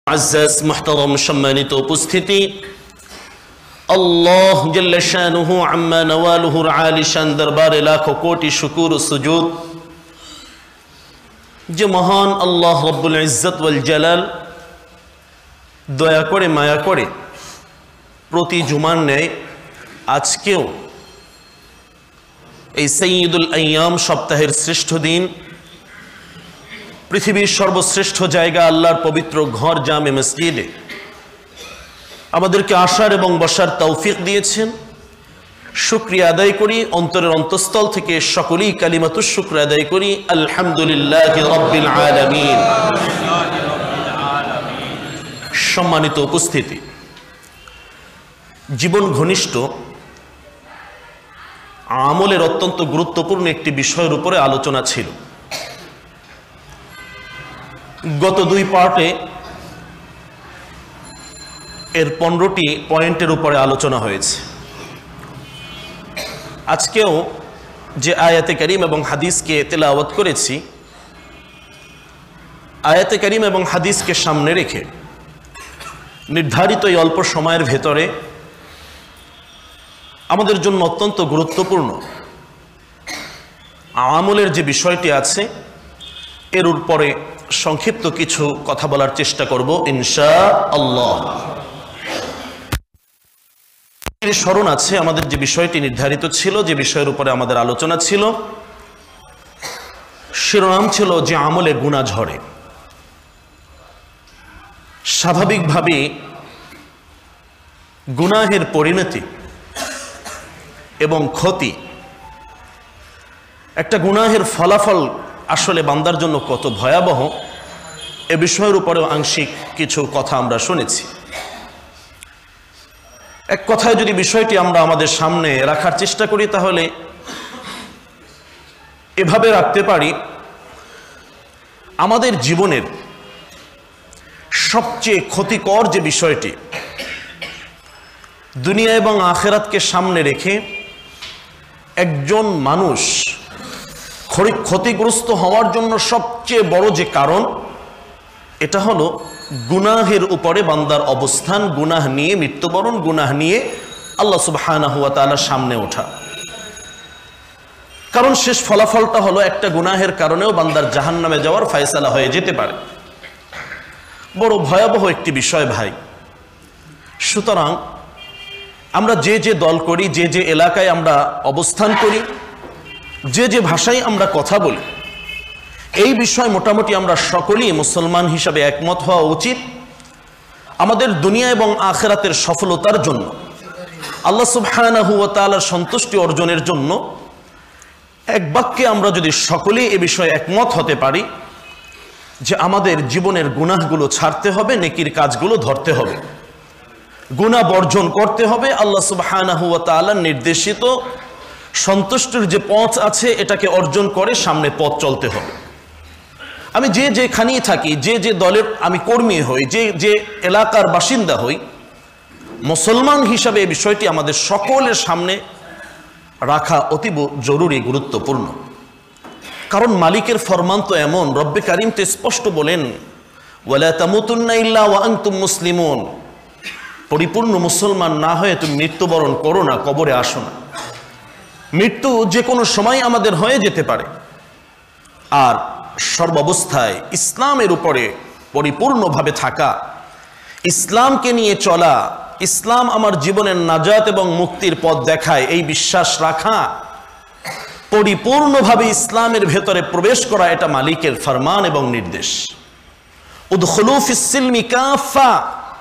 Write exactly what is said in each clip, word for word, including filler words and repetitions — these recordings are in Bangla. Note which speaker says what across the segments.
Speaker 1: আজ্জাজ মুহতারাম সম্মানিত উপস্থিতি, আল্লাহ জাল্লা শানুহু আম্মা নওয়ালুহুর আলিশান দরবারে লাখো কোটি শুকুর ও সুজুদ। যে মহান আল্লাহ রব্বুল ইজ্জত ওয়াল জালাল দয়া করে মায়া করে প্রতি জুমার ন্যায় আজকেও এই সাইয়্যিদুল আইয়াম সপ্তাহের শ্রেষ্ঠ দিন, পৃথিবীর সর্বশ্রেষ্ঠ জায়গা আল্লাহর পবিত্র ঘর জামে মসজিদে আমাদেরকে আসার এবং বসার তৌফিক দিয়েছেন। শুকরিয়া আদায় করি, অন্তরের অন্তঃস্থল থেকে সকলেই কালিমাতুশ শুকর আদায় করি, আলহামদুলিল্লাহি রাব্বিল আলামিন। সম্মানিত উপস্থিতি, জীবন ঘনিষ্ঠ আমলের অত্যন্ত গুরুত্বপূর্ণ একটি বিষয়ের উপরে আলোচনা ছিল। গত দুই পার্টে এর পনেরোটি পয়েন্টের উপরে আলোচনা হয়েছে। আজকেও যে আয়াতে কারিম এবং হাদিসকে তেলাওয়াত করেছি, আয়াতে কারিম এবং হাদিসকে সামনে রেখে নির্ধারিত এই অল্প সময়ের ভেতরে আমাদের জন্য অত্যন্ত গুরুত্বপূর্ণ আমলের যে বিষয়টি আছে এর উপরে সংক্ষিপ্ত কিছু কথা বলার চেষ্টা করব ইনশাআল্লাহ। স্মরণ আছে আমাদের যে বিষয়টি নির্ধারিত ছিল, যে বিষয়ের উপরে আমাদের আলোচনা ছিল, শিরোনাম ছিল যে আমলে গুনাহ ঝরে। স্বাভাবিকভাবেই গুনাহের পরিণতি এবং ক্ষতি, একটা গুনাহের ফলাফল আসলে বান্দার জন্য কত ভয়াবহ এ বিষয়ের উপরেও আংশিক কিছু কথা আমরা শুনেছি। এক কথায় যদি বিষয়টি আমরা আমাদের সামনে রাখার চেষ্টা করি তাহলে এভাবে রাখতে পারি, আমাদের জীবনের সবচেয়ে ক্ষতিকর যে বিষয়টি দুনিয়া এবং আখিরাতকে সামনে রেখে একজন মানুষ ক্ষতিগ্রস্ত হওয়ার জন্য সবচেয়ে বড় যে কারণ, এটা হলো গুনাহের উপরে বান্দার অবস্থান, গুনাহ নিয়ে মৃত্যুবরণ, গুনাহ নিয়ে আল্লাহ সুবহানাহু ওয়া তাআলার সামনে ওঠা। কারণ শেষ ফলাফলটা হলো একটা গুনাহের কারণেও বান্দার জাহান্নামে যাওয়ার ফয়সালা হয়ে যেতে পারে। বড় ভয়াবহ একটি বিষয় ভাই। সুতরাং আমরা যে যে দল করি, যে যে এলাকায় আমরা অবস্থান করি, যে যে ভাষায় আমরা কথা বলি, এই বিষয় মোটামুটি আমরা সকলেই মুসলমান হিসাবে একমত হওয়া উচিত। আমাদের দুনিয়া এবং আখিরাতের সফলতার জন্য, আল্লাহ সুবহানাহু ওয়া তাআলার সন্তুষ্টি অর্জনের জন্য এক বাক্যে আমরা যদি সকলেই এ বিষয়ে একমত হতে পারি যে আমাদের জীবনের গুনাহগুলো ছাড়তে হবে, নেকির কাজগুলো ধরতে হবে, গুনাহ বর্জন করতে হবে, আল্লাহ সুবহানাহু ওয়া তাআলার নির্দেশিত সন্তুষ্টির যে পথ আছে এটাকে অর্জন করে সামনে পথ চলতে হবে। আমি যে যেখানেই থাকি, যে যে দলের আমি কর্মী হই, যে যে এলাকার বাসিন্দা হই, মুসলমান হিসাবে এই বিষয়টি আমাদের সকলের সামনে রাখা অতীব জরুরি, গুরুত্বপূর্ণ। কারণ মালিকের ফরমান তো এমন, রব্বে কারিম তো স্পষ্ট বলেন, ওয়ালা তামুতুন্না ইল্লা ওয়া আনতুম মুসলিমুন, পরিপূর্ণ মুসলমান না হয়ে তুমি মৃত্যুবরণ করো না, কবরে আসো না। মৃত্যু যে কোনো সময় আমাদের হয়ে যেতে পারে। আর সর্বাবস্থায় ইসলামের উপরে পরিপূর্ণভাবে থাকা, ইসলামকে নিয়ে চলা, ইসলাম আমার জীবনের নাজাত এবং মুক্তির পথ দেখায়, এই বিশ্বাস রাখা, পরিপূর্ণভাবে ইসলামের ভেতরে প্রবেশ করা, এটা মালিকের ফরমান এবং নির্দেশ। উদখুলু ফিস সিলমি কাফা,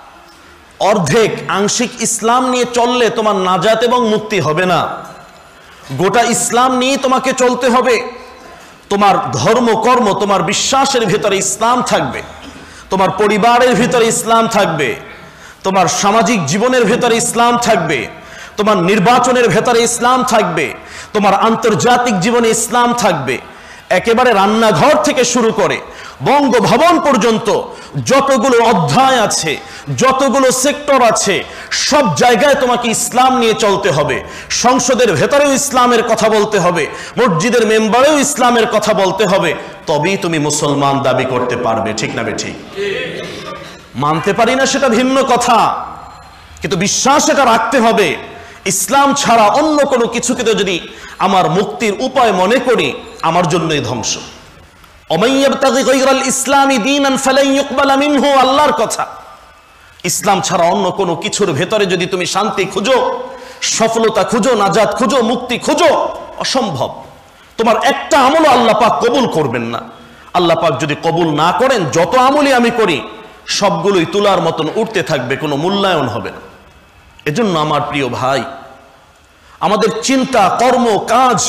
Speaker 1: অর্ধেক আংশিক ইসলাম নিয়ে চললে তোমার নাজাত এবং মুক্তি হবে না। গোটা ইসলাম নিয়ে তোমাকে চলতে হবে। তোমার ধর্ম কর্ম, তোমার বিশ্বাসের ভিতরে ইসলাম থাকবে, তোমার পরিবারের ভিতরে ইসলাম থাকবে, তোমার সামাজিক জীবনের ভিতরে ইসলাম থাকবে, তোমার নির্বাচনের ভিতরে ইসলাম থাকবে, তোমার আন্তর্জাতিক জীবনে ইসলাম থাকবে। একেবারে রান্নাঘর থেকে শুরু করে বঙ্গভবন পর্যন্ত যতগুলো অধ্যায় আছে, যতগুলো সেক্টর আছে, সব জায়গায় তোমাকে ইসলাম নিয়ে চলতে হবে। সংসদের ভেতরেও ইসলামের কথা বলতে হবে, মসজিদের মেম্বারেও ইসলামের কথা বলতে হবে, তবেই তুমি মুসলমান দাবি করতে পারবে। ঠিক না বেঠিক? মানতে পারি না সেটা ভিন্ন কথা, কিন্তু বিশ্বাস এটা রাখতে হবে। ইসলাম ছাড়া অন্য কোনো কিছুকে তো যদি আমার মুক্তির উপায় মনে করি, আমার জন্যই ধ্বংস। ওমাইয়াবতাগি গায়রাল ইসলামি দীনান ফালান ইউকবালা মিনহু, আল্লাহর কথা। ইসলাম ছাড়া অন্য কোনো কিছুর ভেতরে যদি তুমি শান্তি খুঁজো, সফলতা খুঁজো, নাজাত খুঁজো, মুক্তি খুঁজো, অসম্ভব। তোমার একটা আমলও আল্লাহ পাক কবুল করবেন না। আল্লাহ পাক যদি কবুল না করেন, যত আমলই আমি করি সবগুলোই তুলার মতন উঠতে থাকবে, কোনো মূল্যায়ন হবে না। এজন্য আমার প্রিয় ভাই, আমাদের চিন্তা, কর্ম, কাজ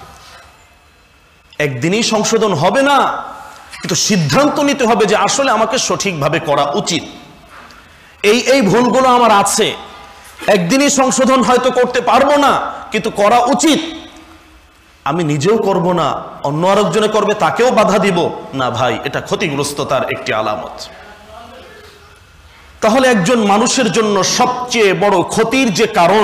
Speaker 1: একদিনই সংশোধন হবে না, কিন্তু সিদ্ধান্ত নিতে হবে যে আসলে আমাকে সঠিকভাবে করা উচিত। এই এই ভুলগুলো আমার আছে, একদিনই সংশোধন হয়তো করতে পারবো না, কিন্তু করা উচিত। আমি নিজেও করব না, অন্য আরেকজনে করবে তাকেও বাধা দিব না, ভাই এটা ক্ষতিগ্রস্ততার একটি আলামত। তাহলে একজন মানুষের জন্য সবচেয়ে বড় ক্ষতির যে কারণ,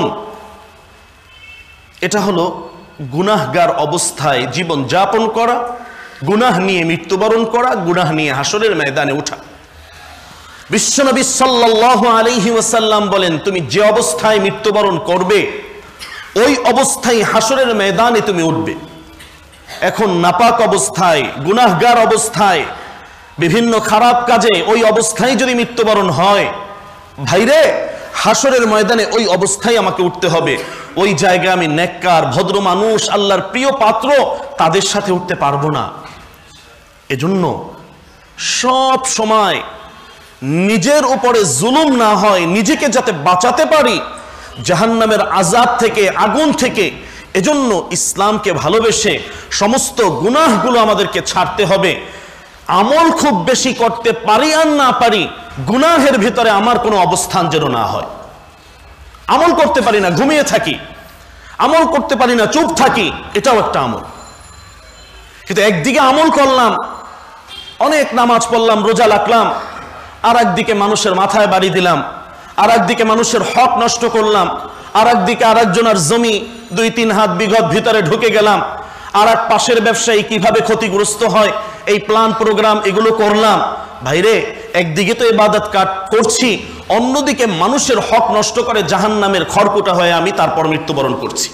Speaker 1: এটা হলো গুনাহগার অবস্থায় জীবন যাপন করা, গুনাহ নিয়ে মৃত্যুবরণ করা, গুনাহ নিয়ে হাসরের ময়দানে ওঠা। বিশ্বনবী সাল্লাল্লাহু আলাইহি ওয়াসাল্লাম বলেন, তুমি যে অবস্থায় মৃত্যুবরণ করবে ওই অবস্থায় হাসরের ময়দানে তুমি উঠবে। এখন নাপাক অবস্থায়, গুনাহগার অবস্থায়, বিভিন্ন খারাপ কাজে ওই অবস্থায় যদি মৃত্যুবরণ হয়, ভাইরে হাসরের ময়দানে ওই অবস্থায় আমাকে উঠতে হবে। ওই জায়গায় আমি নেককার, ভদ্র মানুষ, আল্লাহর প্রিয় পাত্র, তাদের সাথে উঠতে পারবো না। এজন্য সব সময় নিজের উপরে জুলুম না হয়, নিজেকে যাতে বাঁচাতে পারি জাহান্নামের আযাব থেকে, আগুন থেকে, এজন্য ইসলামকে ভালোবেসে সমস্ত গুনাহগুলো আমাদেরকে ছাড়তে হবে। আমল খুব বেশি করতে পারি আর না পারি, গুনাহের ভিতরে আমার কোনো অবস্থান যেন না হয়। আমল করতে পারি না, ঘুমিয়ে থাকি, আমল করতে পারি না, চুপ থাকি, এটাও একটা আমল। কিন্তু একদিকে আমল করলাম, অনেক নামাজ পড়লাম, রোজা রাখলাম, আর একদিকে মানুষের মাথায় বাড়ি দিলাম, আর একদিকে মানুষের হক নষ্ট করলাম, আর একদিকে আর একজনের জমি দুই তিন হাত বিঘত ভিতরে ঢুকে গেলাম, আর এক পাশের ব্যবসায়ী কিভাবে ক্ষতিগ্রস্ত হয় এই প্ল্যান প্রোগ্রাম এগুলো করলাম। ভাইরে একদিকে তো ইবাদত কাট করছি, অন্যদিকে মানুষের হক নষ্ট করে জাহান্নামের খড়কুটা হয়ে আমি তারপর মৃত্যুবরণ করছি।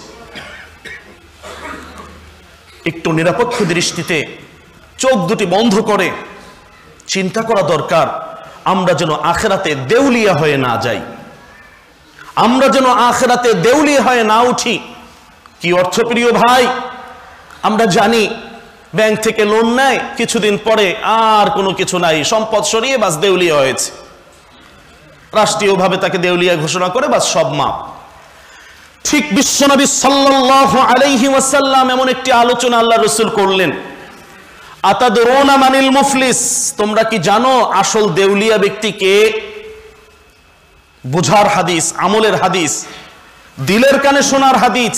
Speaker 1: একটু নিরপেক্ষ দৃষ্টিতে চোখ দুটি বন্ধ করে চিন্তা করা দরকার, আমরা যেন আখেরাতে দেউলিয়া হয়ে না যাই, আমরা যেন আখেরাতে দেউলিয়া হয়ে না উঠি। কি অর্থ প্রিয় ভাই? আমরা জানি ব্যাংক থেকে লোন নেয়, কিছুদিন পরে আর কোনো কিছু নাই, সম্পদ সরিয়ে বাস দেউলিয়া হয়েছে, রাষ্ট্রীয়ভাবে তাকে দেউলিয়া ঘোষণা করে বাস সব মাপ। ঠিক বিশ্বনবী সাল্লাল্লাহু আলাইহি ওয়াসাল্লাম এমন একটি আলোচনা আল্লাহ রাসূল করলেন, আতাদরুনা মানিল মুফলিস, তোমরা কি জানো আসল দেউলিয়া ব্যক্তিকে? বুঝার হাদিস, আমলের হাদিস, দিলের কানে শোনার হাদিস।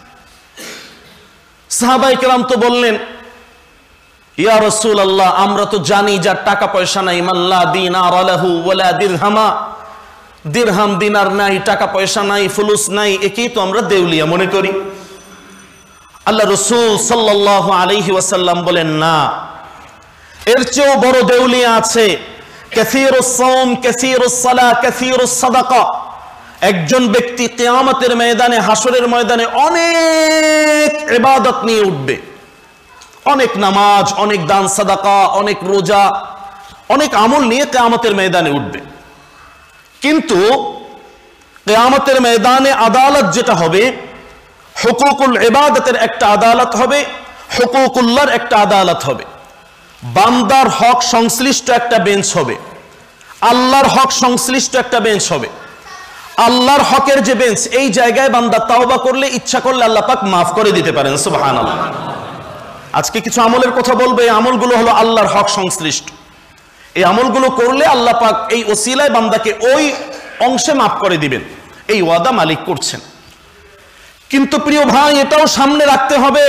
Speaker 1: সাহাবায়ে কেরাম তো বললেন, ইয়া রাসূলুল্লাহ, আমরা তো জানি যার টাকা পয়সা নাই, মাল্লা দিনার লাহু ওয়ালা দিরহামা, দিরহাম দিনার নাই, টাকা পয়সা নাই, ফুলুস নাই, একেই তো আমরা দেউলিয়া মনে করি। আল্লাহ রাসূল সাল্লাল্লাহু আলাইহি ওয়াসাল্লাম বলেন, না, এর চেয়েও বড় দেউলিয়া আছে। কাসীরুস সাওম, কাসীরুস সালাহ, কাসীরুস সাদাকা। একজন ব্যক্তি কিয়ামতের ময়দানে, হাসরের ময়দানে অনেক ইবাদত নিয়ে উঠবে, অনেক নামাজ, অনেক দান সাদাকা, অনেক রোজা, অনেক আমল নিয়ে কিয়ামতের ময়দানে উঠবে। কিন্তু কিয়ামতের ময়দানে আদালত যেটা হবে, হুকুকুল ইবাদতের একটা আদালত হবে, হুকুকুল্লাহর একটা আদালত হবে। বান্দার হক সংশ্লিষ্ট একটা বেঞ্চ হবে, আল্লাহর হক সংশ্লিষ্ট একটা বেঞ্চ হবে। আল্লাহর হকের যে বেঞ্চ, এই জায়গায় বান্দা তাওবা করলে, ইচ্ছা করলে আল্লাহ পাক মাফ করে দিতে পারেন, সুবহানাল্লাহ। আজকে কিছু আমলের কথা বলবো, এই আমলগুলো হলো আল্লাহর হক সংশ্লিষ্ট। এই আমলগুলো করলে আল্লাহ পাক এই ওসিলায় বান্দাকে ওই অংশে মাফ করে দিবেন, এই ওয়াদা মালিক করছেন। কিন্তু প্রিয় ভাই, এটাও সামনে রাখতে হবে,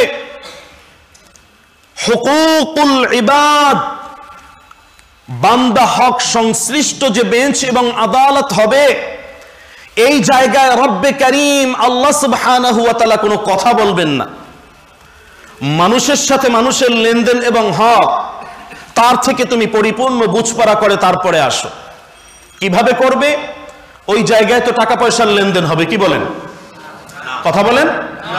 Speaker 1: হুকুকুল ইবাদ, বান্দা হক সংশ্লিষ্ট যে বেঞ্চ এবং আদালত হবে, এই জায়গায় রব্বে কারীম আল্লাহ সুবহানাহু ওয়া তাআলা কোনো কথা বলবেন না। মানুষের সাথে মানুষের লেনদেন এবং হক, তার থেকে তুমি পরিপূর্ণ বুঝপড়া করে তারপরে আসো। কিভাবে করবে? ওই জায়গায় তো টাকা পয়সার লেনদেন হবে, কি বলেন? কথা বলেন।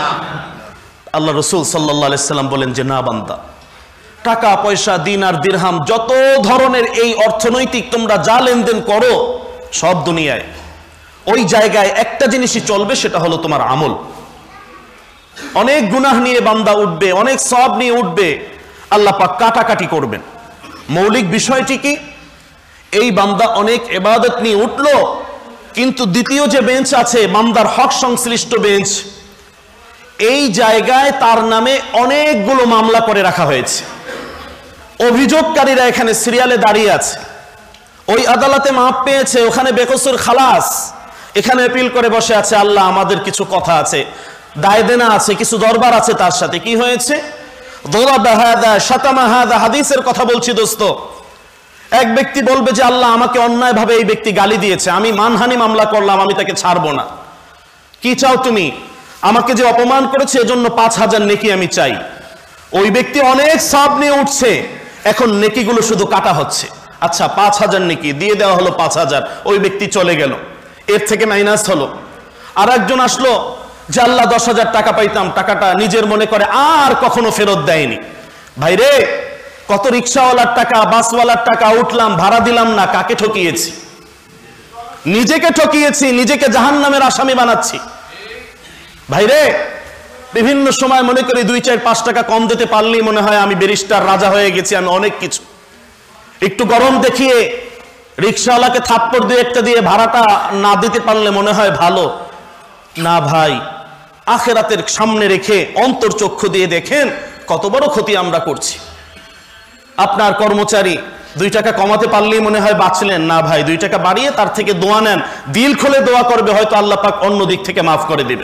Speaker 1: আল্লাহ রসুল সাল্লাল্লাহু আলাইহি সাল্লাম বলেন যে না বান্দা, টাকা পয়সা, দিনার দিরহাম, যত ধরনের এই অর্থনৈতিক তোমরা যা লেনদেন করো সব দুনিয়ায়, ওই জায়গায় একটা জিনিসই চলবে, সেটা হলো তোমার আমল। অনেক গুনাহ নিয়ে বান্দা উঠবে, অনেক সওয়াব নিয়ে উঠবে, আল্লাহ পাক কাটাকাটি করবেন। মৌলিক বিষয়টি কি? এই বান্দা অনেক ইবাদত নিয়ে উঠলো, কিন্তু দ্বিতীয় যে বেঞ্চ আছে বান্দার হক সংশ্লিষ্ট বেঞ্চ, এই জায়গায় তার নামে অনেকগুলো মামলা করে রাখা হয়েছে। অভিযোগকারীরা এখানে সিরিয়ালে দাঁড়িয়ে আছে, ওই আদালতে মাপ পেয়েছে, ওখানে বেকসুর খালাস, এখানে অ্যাপিল করে বসে আছে, আল্লাহ আমাদের কিছু কথা আছে, দায় দেনা আছে, কিছু দরবার আছে তার সাথে। কি হয়েছে? দরাবা হাদা শাতামা হাদা, হাদিসের কথা বলছি দোস্ত। এক ব্যক্তি বলবে যে আল্লাহ আমাকে অন্যায়ভাবে এই ব্যক্তি গালি দিয়েছে, আমি মানহানি মামলা করলাম, আমি তাকে ছাড়বো না। কি চাও তুমি? আমাকে যে অপমান করেছে এজন্য পাঁচ হাজার নেকি আমি চাই। ওই ব্যক্তি অনেক সওয়াব নিয়ে উঠছে, এখন নেকিগুলো শুধু কাটা হচ্ছে। আচ্ছা, পাঁচ হাজার নেকি দিয়ে দেওয়া হলো, পাঁচ হাজার, ওই ব্যক্তি চলে গেল, এর থেকে মাইনাস হলো। আর একজন আসলো যে আল্লাহ দশ হাজার টাকা পাইতাম, টাকাটা নিজের মনে করে আর কখনো ফেরত দেয়নি। ভাইরে, কত রিক্সাওয়ালার টাকা, বাসওয়ালার টাকা উঠলাম, ভাড়া দিলাম না, কাকে ঠকিয়েছি? নিজেকে ঠকিয়েছি, নিজেকে জাহান্নামের আসামি বানাচ্ছি। ভাইরে, বিভিন্ন সময় মনে করি দুই চার পাঁচ টাকা কম দিতে পারলেই মনে হয় আমি ব্যারিস্টার, রাজা হয়ে গেছি, আমি অনেক কিছু। একটু গরম দেখিয়ে রিক্সাওয়ালাকে থাপ্পড় দিয়ে একটা দিয়ে ভাড়াটা না দিতে পারলে মনে হয় ভালো। না ভাই, আখেরাতের সামনে রেখে অন্তর চক্ষু দিয়ে দেখেন কত বড় ক্ষতি আমরা করছি। আপনার কর্মচারী দুই টাকা কমাতে পারলেই মনে হয় বাঁচলেন। না ভাই, দুই টাকা বাড়িয়ে তার থেকে দোয়া নেন, দিল খুলে দোয়া করবে, হয়তো আল্লাহ পাক অন্য দিক থেকে মাফ করে দিবে।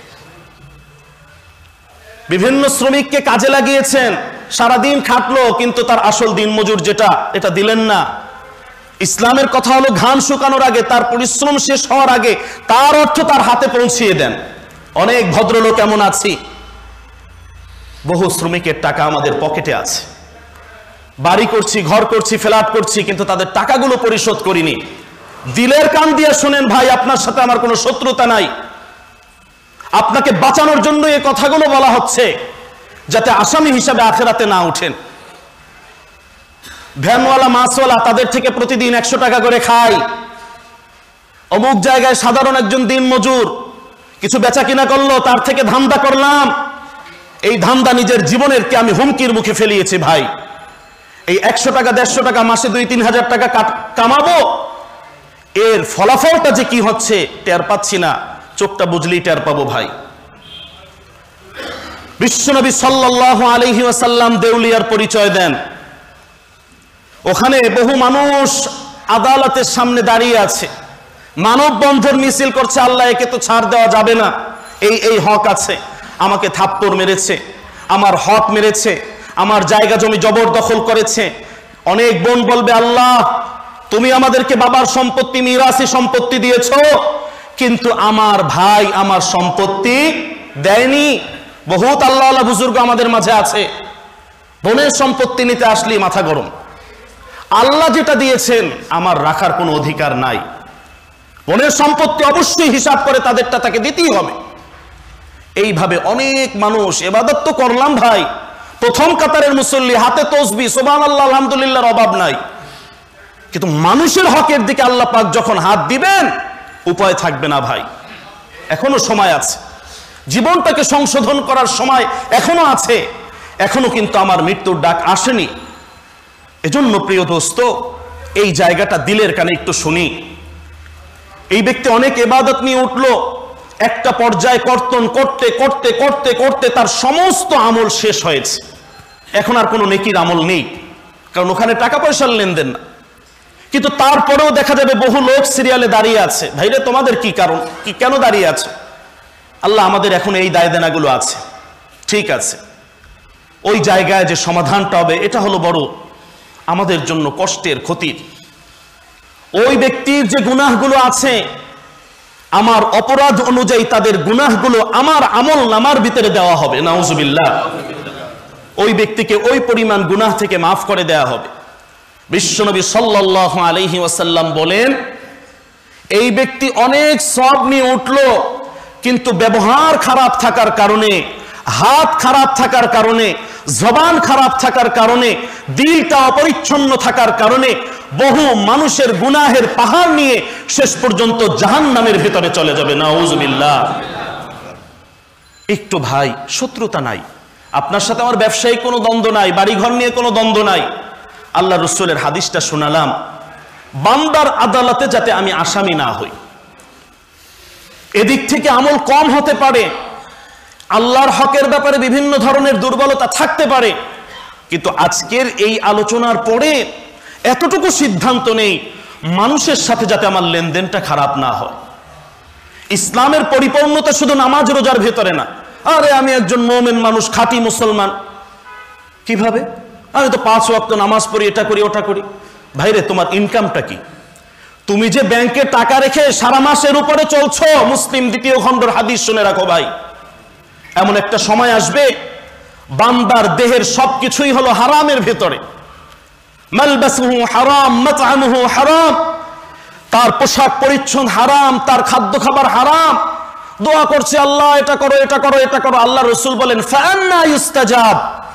Speaker 1: বিভিন্ন শ্রমিককে কাজে লাগিয়েছেন, সারাদিন খাটলো, কিন্তু তার আসল দিন মজুর যেটা, এটা দিলেন না। ইসলামের কথা হলো ঘাম শুকানোর আগে, তার পরিশ্রম শেষ হওয়ার আগে তার অর্থ তার হাতে পৌঁছিয়ে দেন। অনেক ভদ্রলোক এমন আছি, বহু শ্রমিকের টাকা আমাদের পকেটে আছে, বাড়ি করছি, ঘর করছি, ফ্ল্যাট করছি, কিন্তু তাদের টাকাগুলো পরিশোধ করিনি। দিলের কান দিয়ে শুনেন ভাই, আপনার সাথে আমার কোনো শত্রুতা নাই, আপনাকে বাঁচানোর জন্য এই কথাগুলো বলা হচ্ছে, যাতে আসামি হিসাবে আখেরাতে না উঠেন। ভ্যানওয়ালা, মাছওয়ালা, তাদের থেকে প্রতিদিন একশো টাকা করে খাই। অমুক জায়গায় সাধারণ একজন দিন মজুর কিছু বেচা কিনা করলো, তার থেকে ধান্দা করলাম। এই ধান্দা নিজের জীবনের কে আমি হুমকির মুখে ফেলিয়েছি ভাই। এই একশো টাকা দেড়শো টাকা মাসে দুই তিন হাজার টাকা কামাবো, এর ফলাফলটা যে কি হচ্ছে টের পাচ্ছি না, চোখটা বুঝলেই টের পাবো ভাই। বিশ্বনবী সাল্লাল্লাহু আলাইহি ওয়াসাল্লাম দেউলিয়ার পরিচয় দেন। ওখানে বহু মানুষ আদালতের সামনে দাঁড়িয়ে আছে, মানববন্ধন মিছিল করছে, আল্লাহ একে তো ছাড় দেওয়া যাবে না, এই এই হক আছে, আমাকে থাপ্পড় মেরেছে, আমার হক মেরেছে, আমার জায়গা জমি জবরদখল করেছে। অনেক বোন বলবে, আল্লাহ তুমি আমাদেরকে বাবার সম্পত্তি, মিরাসি সম্পত্তি দিয়েছো, কিন্তু আমার ভাই আমার সম্পত্তি দেয়নি। বহুত আল্লাহ আল্লাহ বুজুর্গ আমাদের মাঝে আছে, বোনের সম্পত্তি নিতে আসলে মাথা গরম। আল্লাহ যেটা দিয়েছেন আমার রাখার কোনো অধিকার নাই। বোনের সম্পত্তি অবশ্যই হিসাব করে তাদেরটা তাকে দিতেই হবে। এইভাবে অনেক মানুষ, ইবাদত তো করলাম ভাই, প্রথম কাতারের মুসল্লি, হাতে তসবিহ, সুবহানাল্লাহ, আলহামদুলিল্লাহর অভাব নাই, কিন্তু মানুষের হকের দিকে আল্লাহ পাক যখন হাত দিবেন উপায় থাকবে না ভাই। এখনো সময় আছে, জীবনটাকে সংশোধন করার সময় এখনো আছে, এখনো কিন্তু আমার মৃত্যুর ডাক আসেনি। এজন্য প্রিয় দোস্ত, এই জায়গাটা দিলের কানে একটু শুনি। এই ব্যক্তি অনেক ইবাদত নিয়ে উঠলো, একটা পর্যায়ে কর্তন করতে করতে করতে করতে তার সমস্ত আমল শেষ হয়েছে, এখন আর কোনো নেকির আমল নেই, কারণ ওখানে টাকা পয়সার লেনদেন না। কিন্তু তারপরেও দেখা যাবে বহু লোক সিরিয়ালে দাঁড়িয়ে আছে। ভাইরে, তোমাদের কি কারণ, কি কেন দাঁড়িয়ে আছে? আল্লাহ আমাদের এখন এই দায় দেনাগুলো আছে, ঠিক আছে, ওই জায়গায় যে সমাধানটা হবে এটা হলো বড় আমাদের জন্য কষ্টের, ক্ষতির। ওই ব্যক্তির যে গুনাহগুলো আছে, আমার অপরাধ অনুযায়ী তাদের গুনাহগুলো আমার আমল নামার ভিতরে দেওয়া হবে, নাউজুবিল্লাহ। ওই ব্যক্তিকে ওই পরিমাণ গুনাহ থেকে মাফ করে দেওয়া হবে। বিশ্বনবী সাল্লাল্লাহু আলাইহি ওয়াসাল্লাম বলেন, এই ব্যক্তি অনেক সব নিয়ে উঠলো, কিন্তু ব্যবহার খারাপ থাকার কারণে, হাত খারাপ থাকার কারণে, জবান খারাপ থাকার কারণে, দিলটা অপরিচ্ছন্ন থাকার কারণে বহু মানুষের গুনাহের পাহাড় নিয়ে শেষ পর্যন্ত জাহান্নামের ভিতরে চলে যাবে। নাউজুবিল্লাহ। একটু ভাই শত্রুতা নাই, আপনার সাথে আমার ব্যবসায়িক কোনো দ্বন্দ্ব নাই, বাড়িঘর নিয়ে কোনো দ্বন্দ্ব নাই। আল্লাহ রসুলের হাদিসটা শোনালাম, বান্দার আদালতে যাতে আমি আসামি না হই। এদিক থেকে আমল কম হতে পারে, আল্লাহর হকের ব্যাপারে বিভিন্ন ধরনের দুর্বলতা থাকতে পারে, কিন্তু আজকের এই আলোচনার পরে এতটুকু সিদ্ধান্ত নেই মানুষের সাথে যাতে আমার লেনদেনটা খারাপ না হয়। ইসলামের পরিপূর্ণতা শুধু নামাজ রোজার ভেতরে না। আরে আমি একজন মুমিন মানুষ, খাঁটি মুসলমান, কিভাবে? আমি তো পাঁচ ওয়াক্ত নামাজ পড়ি, এটা করি ওটা করি। ভাইরে, তোমার ইনকামটা কি? তুমি যে ব্যাংকে টাকা রেখে সারা মাসের উপরে চলছো, মুসলিম দ্বিতীয় খণ্ডের হাদিস শুনে রাখো ভাই, এমন একটা সময় আসবে বান্দার দেহের সবকিছুই হলো হারামের ভেতরে। মালবাসুহু হারাম, মাতআমুহু হারাম, তার পোশাক পরিচ্ছদ হারাম, তার খাদ্য খাবার হারাম। দোয়া করছে আল্লাহ এটা করো এটা করো এটা করো, আল্লাহ রাসূল বলেন ফাআন্না ইউস্তাজাব,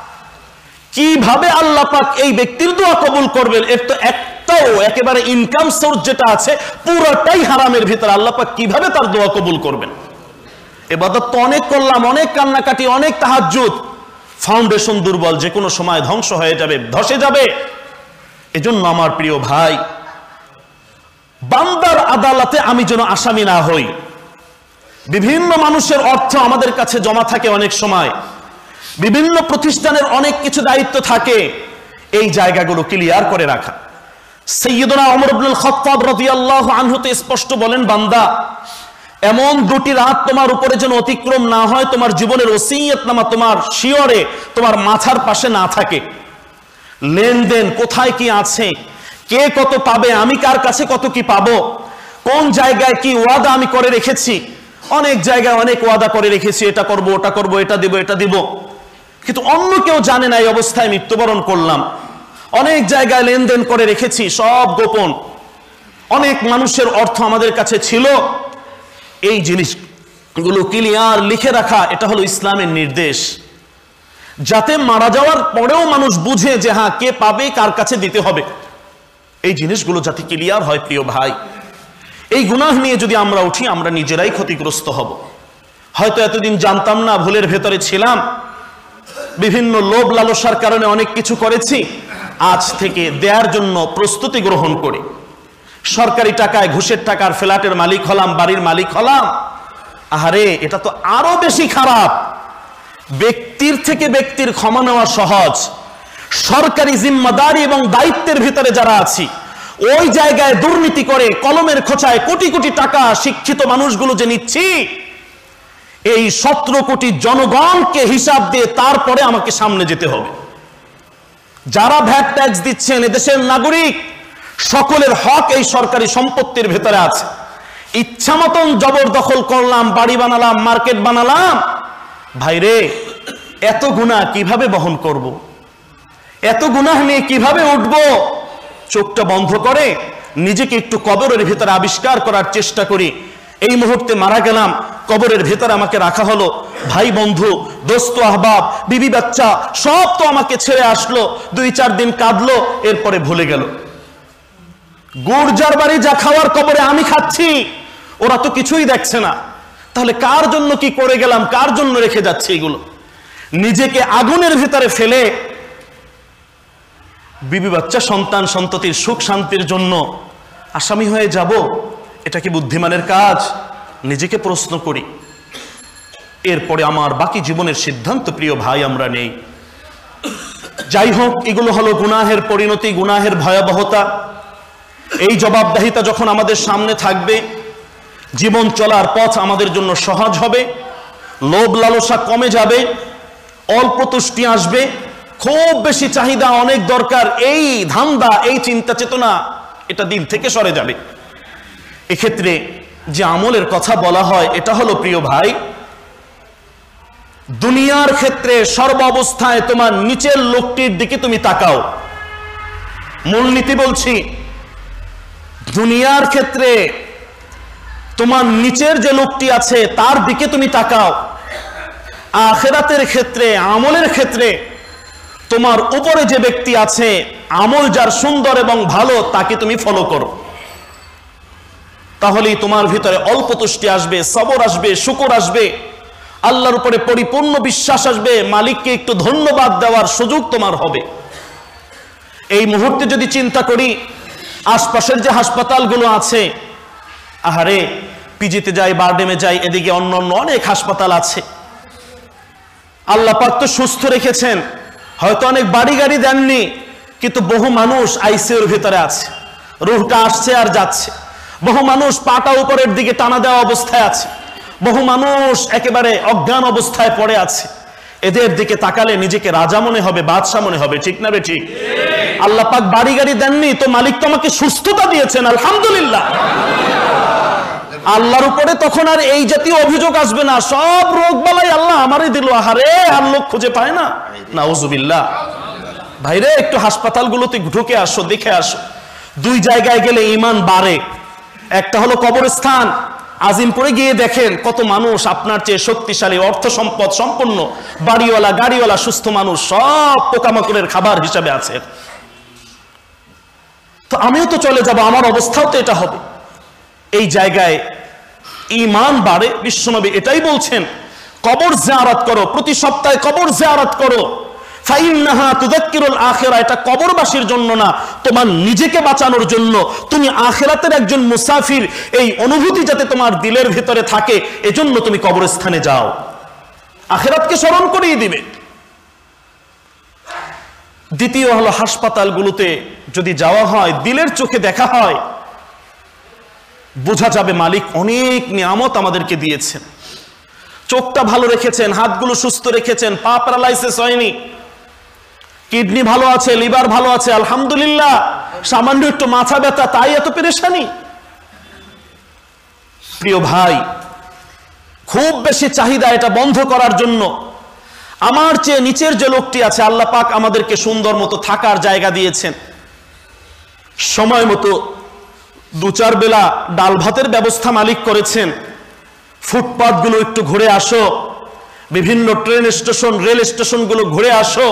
Speaker 1: কিভাবে আল্লাহ পাক এই ব্যক্তির দোয়া কবুল করবেন? এর তো একটাও একেবারে ইনকাম সোর্স যেটা আছে পুরোটাই হারামের ভিতরে, আল্লাহ পাক কিভাবে তার দোয়া কবুল করবেন? ইবাদত তো অনেক করলাম, অনেক কান্নাকাটি, অনেক তাহাজ্জুদ, ফাউন্ডেশন দুর্বল, যে কোনো সময় ধ্বংস হয়ে যাবে, ধসে যাবে। এজন্য আমার প্রিয় ভাই, বান্দার আদালতে আমি যেন আসামি না হই। বিভিন্ন মানুষের অর্থ আমাদের কাছে জমা থাকে, অনেক সময় বিভিন্ন প্রতিষ্ঠানের অনেক কিছু দায়িত্ব থাকে, এই জায়গাগুলো ক্লিয়ার করে রাখা। সাইয়্যিদুনা ওমর ইবনুল খাত্তাব রাদিয়াল্লাহু আনহু তে স্পষ্ট বলেন, বান্দা এমন দুটি রাত তোমার উপরে যেন অতিক্রম না হয়, তোমার জীবনের ওসিয়তনামা তোমার শিয়রে, তোমার মাথার পাশে না থাকে। লেনদেন কোথায় কি আছে, কে কত পাবে, আমি কার কাছে কত কি পাবো, কোন জায়গায় কি ওয়াদা আমি করে রেখেছি। অনেক জায়গায় অনেক ওয়াদা করে রেখেছি, এটা করব ওটা করব, এটা দিব এটা দিব, কিন্তু অন্য কেউ জানে না, এই অবস্থায় মৃত্যুবরণ করলাম। অনেক জায়গায় লেনদেন করে রেখেছি, সব গোপন। অনেক মানুষের অর্থ আমাদের কাছে ছিল, এই জিনিসগুলো ক্লিয়ার লিখে রাখা, এটা হলো ইসলামের নির্দেশ, যাতে মারা যাওয়ার পরেও মানুষ বুঝে যে হ্যাঁ কে পাবে, কার কাছে দিতে হবে। এই জিনিসগুলো যাতে ক্লিয়ার হয়। প্রিয় ভাই, এই গুনাহ নিয়ে যদি আমরা উঠি, আমরা নিজেরাই ক্ষতিগ্রস্ত হব। হয়তো এতদিন জানতাম না, ভুলের ভেতরে ছিলাম, বিভিন্ন লোভ লালসার কারণে অনেক কিছু করেছি, আজ থেকে দেওয়ার জন্য প্রস্তুতি গ্রহণ করি। সরকারি টাকায় ঘুষের টাকার ফ্ল্যাটের মালিক হলাম, বাড়ির মালিক হলাম। আহারে, এটা তো আরো বেশি খারাপ। ব্যক্তির থেকে ব্যক্তির ক্ষমা নেওয়া সহজ, সরকারি জিম্মাদারি এবং দায়িত্বের ভিতরে যারা আছি, ওই জায়গায় দুর্নীতি করে কলমের খোঁচায় কোটি কোটি টাকা শিক্ষিত মানুষগুলো যে নিচ্ছি, এই সতেরো কোটি জনগণকে হিসাব দিয়ে তারপরে আমাকে সামনে যেতে হবে। যারা ভ্যাট ট্যাক্স দিচ্ছেন, এদেশের নাগরিক, সকলের হক এই সরকারি সম্পত্তির ভেতরে আছে। ইচ্ছা মতন জবরদখল করলাম, বাড়ি বানালাম, মার্কেট বানালাম, ভাইরে এত গুনাহ কিভাবে বহন করব? এত গুনাহ নিয়ে কিভাবে উঠবো? চোখটা বন্ধ করে নিজেকে একটু কবরের ভিতরে আবিষ্কার করার চেষ্টা করি। এই মুহূর্তে মারা গেলাম, কবরের ভেতরে আমাকে রাখা হলো, ভাই বন্ধু দোস্ত আহবাব বিবি বাচ্চা সব তো আমাকে ছেড়ে আসলো, দুই চার দিন কাঁদলো, এরপরে ভুলে গেল। গুর্জার বাড়ি যা খাওয়ার কবরে আমি খাচ্ছি, ওরা তো কিছুই দেখছে না। তাহলে কার জন্য কি করে গেলাম, কার জন্য রেখে যাচ্ছে এগুলো? নিজেকে আগুনের ভিতরে ফেলে বিবি বাচ্চা সন্তান সন্ততির সুখ শান্তির জন্য আসামি হয়ে যাব? এটা কি বুদ্ধিমানের কাজ? নিজেকে প্রশ্ন করি। এরপরে আমার বাকি জীবনের সিদ্ধান্ত প্রিয় ভাই আমরা নেই। যাই হোক, এগুলো হলো গুনাহের পরিণতি, গুনাহের ভয়াবহতা। এই জবাবদাহিতা যখন আমাদের সামনে থাকবে, জীবন চলার পথ আমাদের জন্য সহজ হবে, লোভ লালসা কমে যাবে, অল্প তুষ্টি আসবে, খুব বেশি চাহিদা অনেক দরকার, এই ধান্দা এই চিন্তা চেতনা এটা দিল থেকে সরে যাবে। এক্ষেত্রে যে আমলের কথা বলা হয়, এটা হলো প্রিয় ভাই, দুনিয়ার ক্ষেত্রে সর্ব অবস্থায় তোমার নিচের লোকটির দিকে তুমি তাকাও। মূলনীতি বলছি, দুনিয়ার ক্ষেত্রে তোমার নিচের যে লোকটি আছে তার দিকে তুমি তাকাও। আখিরাতের ক্ষেত্রে, আমলের ক্ষেত্রে তোমার উপরে যে ব্যক্তি আছে, আমল যার সুন্দর এবং ভালো, তাকে তুমি ফলো করো। তাহলেই তোমার ভিতরে অল্প তুষ্টি আসবে, সবর আসবে, শুকর আসবে, আল্লাহর উপরে পরিপূর্ণ বিশ্বাস আসবে, মালিককে একটু ধন্যবাদ দেওয়ার সুযোগ তোমার হবে। এই মুহূর্তে যদি চিন্তা করি, আশপাশের যে হাসপাতালগুলো আছে, আহারে পিজিতে যাই, বারডেমে যাই, এদিকে অন্য অন্য অনেক হাসপাতাল আছে। আল্লাহ পাক তো সুস্থ রেখেছেন, হয়তো অনেক বাড়ি গাড়ি দেননি, কিন্তু বহু মানুষ আইসিইউর ভিতরে আছে, রুহটা আসছে আর যাচ্ছে। বহু মানুষ পাটা উপরের দিকে টানা দেওয়া অবস্থায় আছে, বহু মানুষ একেবারে অজ্ঞান অবস্থায় পড়ে আছে। এদের দিকে তাকালে নিজেকে রাজা মনে হবে, বাদশা মনে হবে, ঠিক না বে ঠিক? আল্লাহ পাক বাড়ি গাড়ি দেননি তো মালিক তোমাকে সুস্থতা দিয়েছেন, আলহামদুলিল্লাহ। আল্লাহর উপরে তখন আর এই জাতীয় অভিযোগ আসবে না, সব রোগ বালাই আল্লাহ আমারই দিল, আহারে আর লোক খুঁজে পায় না, নাউজুবিল্লাহ। ভাইরে একটু হাসপাতালগুলোতে ঢুকে আসো, দেখে আসো। দুই জায়গায় গেলে ঈমান বাড়ে। একটা হলো কবরস্থান, আজিমপুরে গিয়ে দেখেন কত মানুষ আপনার চেয়ে শক্তিশালী, অর্থ সম্পদ সম্পন্ন, বাড়িওয়ালা, গাড়িওয়ালা, সুস্থ মানুষ, সব পোকামাকড়ের খাবার হিসাবে আছে। তো আমিও তো চলে যাব, আমার অবস্থাও তো এটা হবে। এই জায়গায় ঈমান বাড়ে। বিশ্বনবী এটাই বলছেন, কবর জিয়ারত করো, প্রতি সপ্তাহে কবর জিয়ারত করো। ফাইন্নাহা তুযাক্কিরুল আখিরা, এটা কবরবাসীর জন্য না, তোমার নিজেকে বাঁচানোর জন্য। তুমি আখিরাতের একজন মুসাফির, এই অনুভূতি যাতে তোমার দিলের ভিতরে থাকে, এজন্য তুমি কবরস্থানে যাও, আখিরাতকে স্মরণ করিয়ে দিবে। দ্বিতীয় হলো হাসপাতালগুলোতে যদি যাওয়া হয়, দিলের চোখে দেখা হয়, বোঝা যাবে মালিক অনেক নিয়ামত আমাদেরকে দিয়েছেন। চোখটা ভালো রেখেছেন, হাতগুলো সুস্থ রেখেছেন, পা প্যারালাইসিস হয়নি, কিডনি ভালো আছে, লিভার ভালো আছে, আলহামদুলিল্লাহ। সামান্য একটু মাথা ব্যথা, তাই এত পেরেশানি? প্রিয় ভাই, খুব বেশি চাহিদা এটা বন্ধ করার জন্য। আমার চেয়ে নিচের যে লোকটি আছে, আল্লাহ পাক আমাদেরকে সুন্দর মতো থাকার জায়গা দিয়েছেন, সময় মতো দু চার বেলা ডাল ভাতের ব্যবস্থা মালিক করেছেন। ফুটপাথ গুলো একটু ঘুরে আসো, বিভিন্ন ট্রেন স্টেশন, রেল স্টেশন গুলো ঘুরে আসো।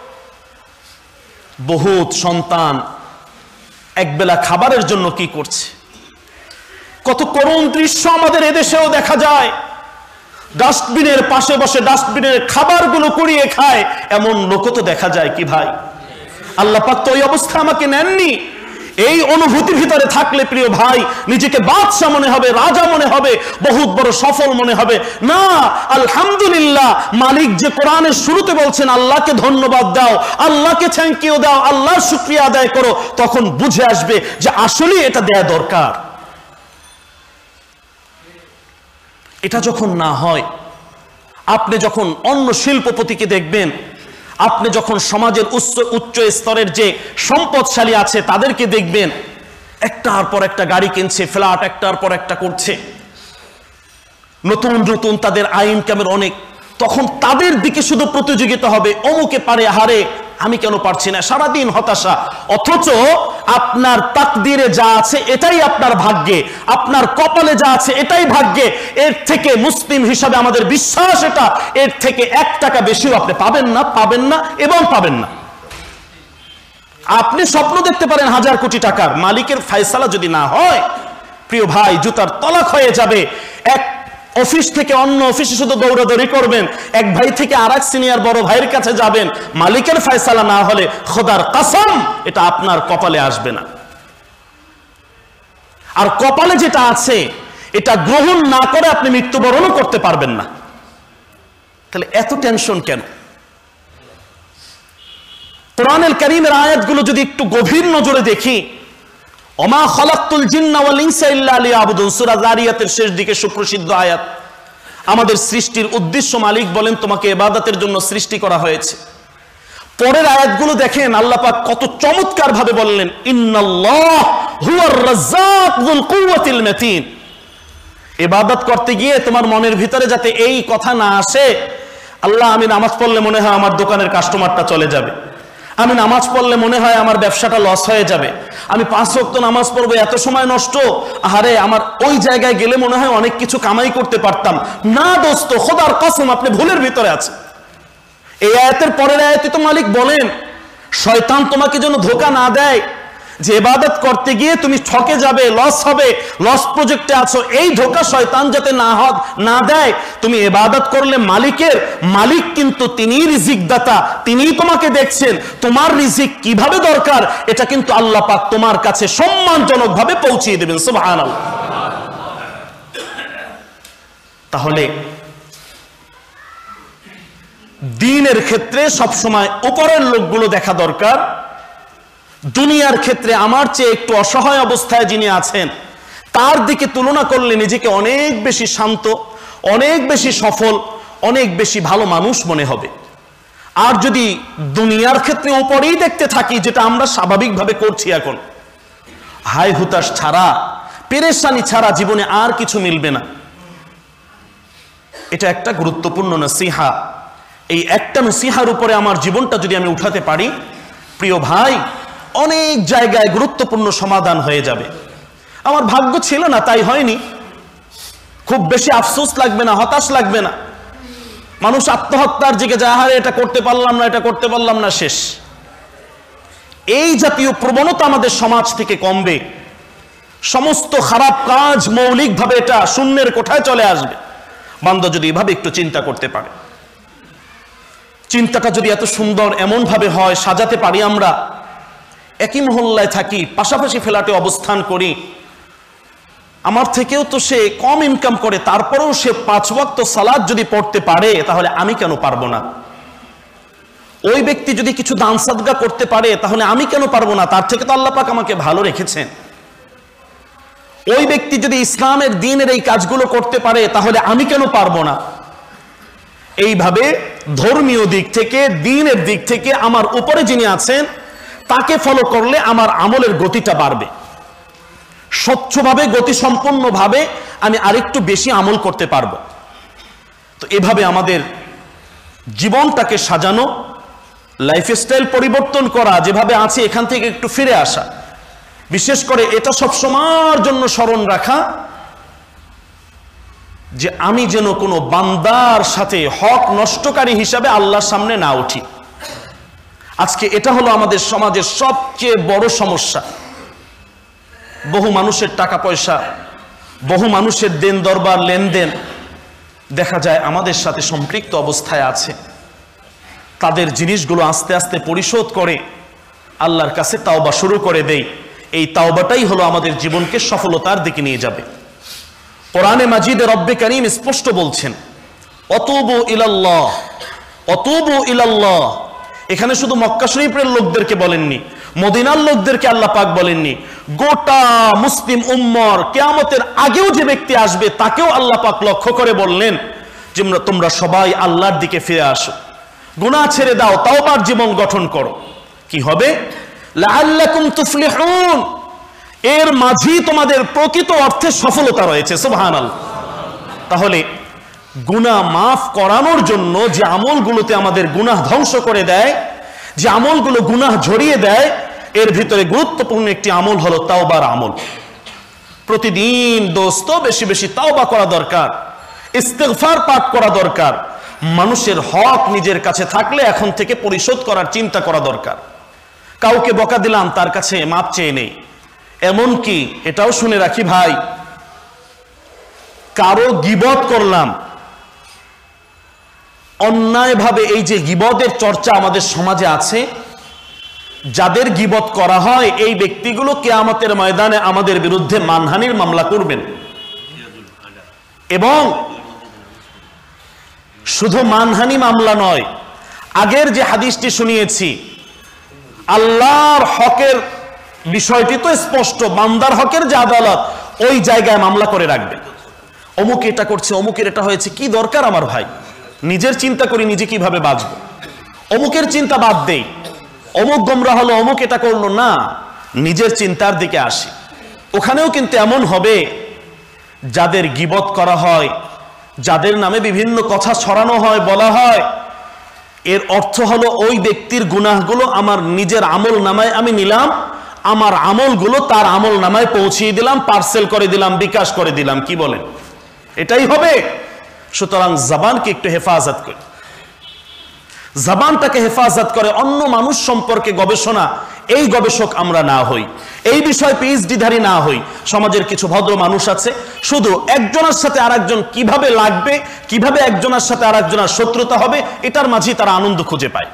Speaker 1: বহুত সন্তান একবেলা খাবারের জন্য কি করছে, কত করুণ দৃশ্য আমাদের এদেশেও দেখা যায়। ডাস্টবিনের পাশে বসে ডাস্টবিনের খাবারগুলো কুড়িয়ে খায়, এমন লোকও তো দেখা যায়। কি ভাই, আল্লাহ পাক তো ওই অবস্থা আমাকে নেননি। এই অনুভূতির ভিতরে থাকলে প্রিয় ভাই, নিজেকে বাদশা মনে হবে, রাজা মনে হবে, বহুত বড় সফল মনে হবে না। আলহামদুলিল্লাহ, মালিক যে কোরআনের শুরুতে বলছেন আল্লাহকে ধন্যবাদ দাও, আল্লাহকে থ্যাংক ইউ দাও, আল্লাহর শুকরিয়া আদায় করো, তখন বুঝে আসবে যে আসলে এটা দেয়া দরকার। এটা যখন না হয়, আপনি যখন অন্য শিল্পপতিকে দেখবেন, আপনি যখন সমাজের উচ্চ উচ্চ স্তরের যে সম্পদশালী আছে তাদেরকে দেখবেন, একটার পর একটা গাড়ি কিনছে, ফ্ল্যাট একটার পর একটা করছে, নতুন নতুন তাদের আয় ইনকামের অনেক, তখন তাদের দিকে শুধু প্রতিযোগিতা হবে, অমুকে পারে, হারে আমি কেন পারছি না, সারাদিন হতাশা। অথচ আপনার তাকদিরে যা আছে এটাই আপনার ভাগ্যে, আপনার কপালে যা আছে এটাই ভাগ্যে। এর থেকে মুসলিম হিসাবে আমাদের বিশ্বাস এটা, এর থেকে এক টাকা বেশিও আপনি পাবেন না, পাবেন না এবং পাবেন না। আপনি স্বপ্ন দেখতে পারেন হাজার কোটি টাকার, মালিকের ফয়সালা যদি না হয়, প্রিয় ভাই, জুতার তলাক হয়ে যাবে। এক অফিস থেকে অন্য অফিসে শুধু দৌড়াদৌড়ি করবেন, এক ভাই থেকে আর এক সিনিয়র বড় ভাইয়ের কাছে যাবেন, মালিকের ফয়সালা না হলে খোদার কসম এটা আপনার কপালে আসবে না। আর কপালে যেটা আছে এটা গ্রহণ না করে আপনি মৃত্যুবরণও করতে পারবেন না। তাহলে এত টেনশন কেন? কোরআনুল কারীমের আয়াতগুলো যদি একটু গভীর নজরে দেখি, ওমা খালাকতুল জিন্না ওয়াল ইনসা ইল্লা লিয়াবুদুন, সূরা যারিয়াতের শেষ দিকে সুপ্রসিদ্ধ আয়াত। আমাদের সৃষ্টির উদ্দেশ্য মালিক বলেন তোমাকে ইবাদতের জন্য সৃষ্টি করা হয়েছে। পরের আয়াতগুলো দেখেন আল্লাহ পাক কত চমৎকার ভাবে বললেন, ইন্নাল্লাহ হুয়ার রাজ্জাক যুল কুওয়াতিল মাতিন। ইবাদত করতে গিয়ে তোমার মনের ভিতরে যাতে এই কথা না আসে, আল্লাহ আমি নামাজ পড়লে মনে হয় আমার দোকানের কাস্টমারটা চলে যাবে, আমি নামাজ পড়লে মনে হয় আমার ব্যবসাটা লস হয়ে যাবে, আমি পাঁচ ওয়াক্ত নামাজ পড়বো, এত সময় নষ্ট, আরে আমার ওই জায়গায় গেলে মনে হয় অনেক কিছু কামাই করতে পারতাম। না দোস্ত, খোদার কসম আপনি ভুলের ভিতরে আছেন। এই আয়াতের পরের আয়াতে তো মালিক বলেন শয়তান তোমাকে যেন ধোঁকা না দেয় যে ইবাদত করতে গিয়ে তুমি ঠকে যাবে, লস হবে, লস প্রজেক্টে আছো, এই ধোঁকা শয়তান যাতে না হয় না দেয়। তুমি ইবাদত করলে মালিকের, মালিক কিন্তু তিনিই রিজিক দাতা, তিনিই তোমাকে দেখছেন, তোমার রিজিক কিভাবে দরকার এটা কিন্তু আল্লাহ পাক তোমার কাছে সম্মানজনক ভাবে পৌঁছিয়ে দেবেন। সুবহানাল্লাহ। তাহলে দ্বীনের ক্ষেত্রে সবসময় উপরের লোকগুলো দেখা দরকার। দুনিয়ার ক্ষেত্রে আমার চেয়ে একটু অসহায় অবস্থায় যিনি আছেন তার দিকে তুলনা করলে নিজেকে অনেক বেশি শান্ত, অনেক বেশি সফল, অনেক বেশি ভালো মানুষ মনে হবে। আর যদি দুনিয়ার ক্ষেত্রে উপরেই দেখতে থাকি, যেটা আমরা স্বাভাবিকভাবে করছি এখন, হাই হুতাশ ছাড়া, পেরেশানি ছাড়া জীবনে আর কিছু মিলবে না। এটা একটা গুরুত্বপূর্ণ নসিহা। এই একটা নসিহার উপরে আমার জীবনটা যদি আমি উঠাতে পারি, প্রিয় ভাই, অনেক জায়গায় গুরুত্বপূর্ণ সমাধান হয়ে যাবে। আমার ভাগ্য ছিল না তাই হয়নি, খুব বেশি আফসোস লাগবে না, হতাশ লাগবে না। মানুষ আত্মহত্যার দিকে যায়, আরে এটা করতে পারলাম না, এটা করতে পারলাম না, শেষ। এই জাতীয় প্রবণতা আমাদের সমাজ থেকে কমবে। সমস্ত খারাপ কাজ মৌলিকভাবে এটা শূন্যের কোঠায় চলে আসবে, বান্দা যদি এভাবে একটু চিন্তা করতে পারে। চিন্তাটা যদি এত সুন্দর এমন ভাবে হয়, সাজাতে পারি, আমরা একই মহল্লায় থাকি, পাশাপাশি ফ্ল্যাটে অবস্থান করি, আমার থেকেও তো সে কম ইনকাম করে, তারপরেও সে পাঁচ ওয়াক্ত সালাত যদি পড়তে পারে, তাহলে আমি কেন পারবো না? ওই ব্যক্তি যদি কিছু দান সাদকা করতে পারে, তাহলে আমি কেন পারবো না? তার থেকে তো আল্লাহ পাক আমাকে ভালো রেখেছেন। ওই ব্যক্তি যদি ইসলামের দ্বীনের এই কাজগুলো করতে পারে, তাহলে আমি কেন পারবো না? এইভাবে ধর্মীয় দিক থেকে, দ্বীনের দিক থেকে আমার উপরে যিনি আছেন তাকে ফলো করলে আমার আমলের গতিটা বাড়বে। স্বচ্ছভাবে, গতিসম্পন্নভাবে আমি আরেকটু বেশি আমল করতে পারবো। তো এভাবে আমাদের জীবনটাকে সাজানো, লাইফস্টাইল পরিবর্তন করা, যেভাবে আছে এখান থেকে একটু ফিরে আসা, বিশেষ করে এটা সব সময়ের জন্য স্মরণ রাখা যে আমি যেন কোনো বান্দার সাথে হক নষ্টকারী হিসাবে আল্লাহর সামনে না উঠি। আজকে এটা হলো আমাদের সমাজের সবচেয়ে বড় সমস্যা। বহু মানুষের টাকা পয়সা, বহু মানুষের দেন দরবার, লেনদেন দেখা যায় আমাদের সাথে সম্পৃক্ত অবস্থায় আছে। তাদের জিনিসগুলো আস্তে আস্তে পরিশোধ করে আল্লাহর কাছে তাওবা শুরু করে দেই। এই তাওবাটাই হলো আমাদের জীবনকে সফলতার দিকে নিয়ে যাবে। কোরআনে মাজিদে রব্বে কারীম স্পষ্ট বলছেন, অতুবু ইলাল্লাহ, অতুবু ইলাল্লাহ। এখানে শুধু মক্কা শরীফের লোকদেরকে বলেননি, মদিনার লোকদেরকে আল্লাহ পাক বলেননি, গোটা মুসলিম উম্মর কিয়ামতের আগেও যে ব্যক্তি আসবে তাকেও আল্লাহ পাক লক্ষ্য করে বললেন যে তোমরা সবাই আল্লাহর দিকে ফিরে আসো, গুনাহ ছেড়ে দাও, তাওবার জীবন গঠন করো। কি হবে? লাআল্লাকুম তুফলিহুন। এর মাঝেই তোমাদের প্রকৃত অর্থে সফলতা রয়েছে। সুবহানাল্লাহ। তাহলে গুনাহ মাফ করানোর জন্য যে আমলগুলোতে আমাদের গুনাহ ধ্বংস করে দেয়, যে আমলগুলো গুনাহ ঝরিয়ে দেয়, এর ভিতরে গুরুত্বপূর্ণ একটি আমল হলো তাওবার আমল। প্রতিদিন দোস্ত বেশি বেশি তাওবা করা দরকার, ইস্তিগফার পাঠ করা দরকার। মানুষের হক নিজের কাছে থাকলে এখন থেকে পরিশোধ করার চিন্তা করা দরকার। কাউকে বকা দিলাম, তার কাছে মাপ চেয়ে নেই। এমন কি এটাও শুনে রাখি ভাই, কারো গীবত করলাম, অন্যায়ভাবে এই যে গীবতের চর্চা আমাদের সমাজে আছে, যাদের গীবত করা হয় এই ব্যক্তিগুলো কিয়ামতের ময়দানে আমাদের বিরুদ্ধে মানহানির মামলা করবেন। এবং শুধু মানহানি মামলা নয়, আগের যে হাদিসটি শুনিয়েছি, আল্লাহর হকের বিষয়টি তো স্পষ্ট, বান্দার হকের যে আদালত, ওই জায়গায় মামলা করে রাখবে। অমুক এটা করছে, অমুকের এটা হয়েছে, কি দরকার আমার ভাই? নিজের চিন্তা করি নিজে কিভাবে বাঁচবো। অমুকের চিন্তা বাদ দেই, অমুক গোমরা হলো, অমুক এটা করলো না, নিজের চিন্তার দিকে আসি। ওখানেও কিন্তু এমন হবে, যাদের গীবত করা হয়, যাদের নামে বিভিন্ন কথা ছড়ানো হয়, বলা হয়, এর অর্থ হলো ওই ব্যক্তির গুনাহগুলো আমার নিজের আমল নামায় আমি নিলাম, আমার আমলগুলো তার আমল নামায় পৌঁছিয়ে দিলাম, পার্সেল করে দিলাম, বিকাশ করে দিলাম। কি বলেন, এটাই হবে? সুতরাং জবানকে একটু হেফাজত করে, জবানটাকে হেফাজত করে অন্য মানুষ সম্পর্কে গবেষণা, এই গবেষক আমরা না হই, এই বিষয়ে পিএইচডি ধারী না হই। সমাজের কিছু ভদ্র মানুষ আছে শুধু একজনের সাথে আরেকজন কিভাবে লাগবে, কিভাবে একজনের সাথে আরেকজনের শত্রুতা হবে, এটার মাঝে তারা আনন্দ খুঁজে পায়।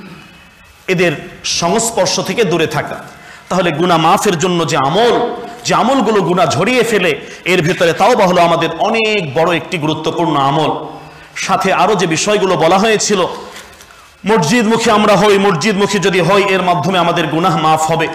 Speaker 1: এদের সংস্পর্শ থেকে দূরে থাকা। তাহলে গুনাহ মাফের জন্য যে আমল, যে আমলগুলো গুনাহ ঝরিয়ে ফেলে, এর ভিতরে তাওবা হলো আমাদের অনেক বড় একটি গুরুত্বপূর্ণ আমল। সাথে আরো যে বিষয়গুলো বলা হয়েছিল, মসজিদমুখী আমরা হই, মসজিদমুখী যদি হই এর মাধ্যমে আমাদের গুনাহ মাফ হবে।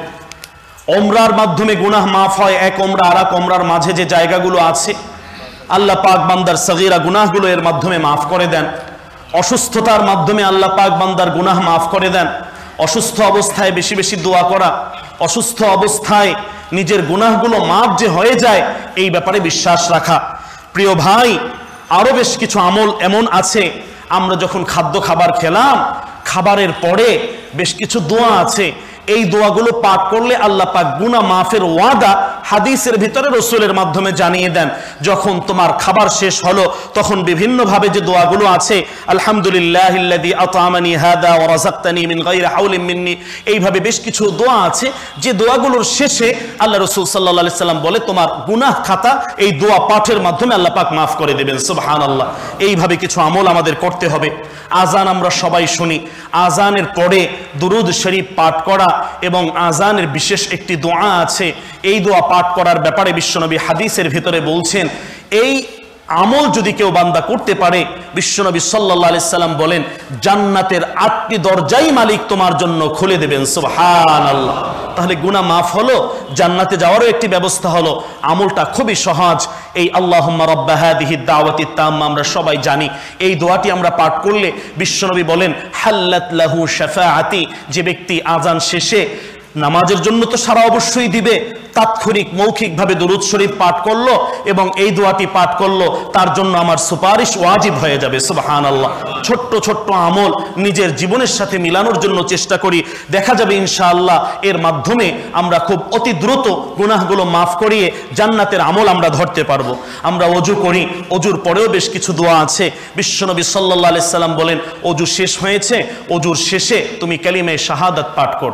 Speaker 1: ওমরার মাধ্যমে গুনাহ মাফ হয়। এক ওমরা আর এক ওমরার মাঝে যে জায়গাগুলো আছে, আল্লাহ পাক বান্দার সগীরা গুনাহগুলো এর মাধ্যমে মাফ করে দেন। অসুস্থতার মাধ্যমে আল্লাহ পাক বান্দার গুনাহ মাফ করে দেন। অসুস্থ অবস্থায় বেশি বেশি দোয়া করা, অসুস্থ অবস্থায় নিজের গুনাহগুলো মাফ যে হয়ে যায়, এই ব্যাপারে বিশ্বাস রাখা। প্রিয় ভাই, আরো বেশ কিছু আমল এমন আছে, আমরা যখন খাদ্য খাবার খেলাম, খাবারের পরে বেশ কিছু দোয়া আছে, এই দোয়াগুলো পাঠ করলে আল্লাহ পাক গুনাহ মাফের ওয়াদা হাদিসের ভিতরে রাসূলের মাধ্যমে জানিয়ে দেন। যখন তোমার খাবার শেষ হলো, তখন বিভিন্ন ভাবে যে দোয়াগুলো আছে, আলহামদুলিল্লাহিল্লাযী আত'আমানি হাদা ওয়া রাযাকতানি মিন গায়রি হাওলিন মিন্নি, এইভাবে বেশ কিছু দোয়া আছে যে দোয়াগুলোর শেষে আল্লাহ রাসূল সাল্লাল্লাহু আলাইহি সাল্লাম বলে তোমার গুনাহ খাতা এই দোয়া পাঠের মাধ্যমে আল্লাহ পাক মাফ করে দেবেন। সুবহানাল্লাহ। এইভাবে কিছু আমল আমাদের করতে হবে। আজান আমরা সবাই শুনি, আজানের পরে দুরূদ শরীফ পাঠ করা এবং আজানের বিশেষ একটি দোয়া আছে, এই দোয়া পাঠ করার ব্যাপারে বিশ্বনবী হাদিসের ভিতরে বলছেন, এই আমল যদি কেউ বান্দা করতে পারে, বিশ্বনবী সাল্লাল্লাহু আলাইহি সাল্লাম বলেন জান্নাতের আটটি দরজাই মালিক তোমার জন্য খুলে দেবেন। সুবহানাল্লাহ। তাহলে গুনাহ মাফ হলো, জান্নাতে যাওয়ারও একটি ব্যবস্থা হলো। আমলটা খুবই সহজ। এই আল্লাহুম্মা রাব্বা হাযিহিদ দাওয়াতি তাম্মা আমরা সবাই জানি। এই দোয়াটি আমরা পাঠ করলে বিশ্বনবী বলেন হাল্লাত লাহু শাফাআতি, যে ব্যক্তি আজান শেষে নামাজের জন্য তো সারা অবশ্যই দিবে, তাৎক্ষণিক মৌখিকভাবে দুরূদ শরীফ পাঠ করলো এবং এই দোয়াটি পাঠ করলো, তার জন্য আমার সুপারিশ ওয়াজিব হয়ে যাবে। সুবহানাল্লাহ। ছোট্ট ছোট্ট আমল নিজের জীবনের সাথে মিলানোর জন্য চেষ্টা করি, দেখা যাবে ইনশাআল্লাহ এর মাধ্যমে আমরা খুব অতি দ্রুত গুনাহগুলো মাফ করিয়ে জান্নাতের আমল আমরা ধরতে পারবো। আমরা ওযু করি, ওযুর পরেও বেশ কিছু দোয়া আছে। বিশ্বনবী সাল্লাল্লাহু আলাইহি সাল্লাম বলেন ওযু শেষ হয়েছে, ওযুর শেষে তুমি কালিমে শাহাদাত পাঠ করো।